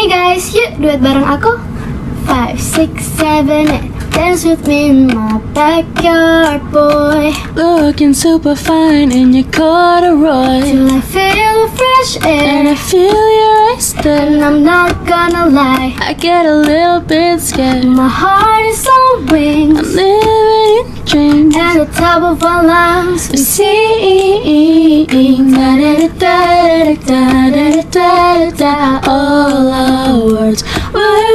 Hey guys, yuk duet bareng aku. 5, 6, 7, 8. Dance with me in my backyard, boy. Looking super fine in your corduroy. Till I feel the fresh And I air, feel your eyes there. and I'm not gonna lie, I get a little bit scared. my heart is on wings, I'm living in dreams. and the top of our lungs we Sing da-da-da-da-da-da-da-da-da. All our words were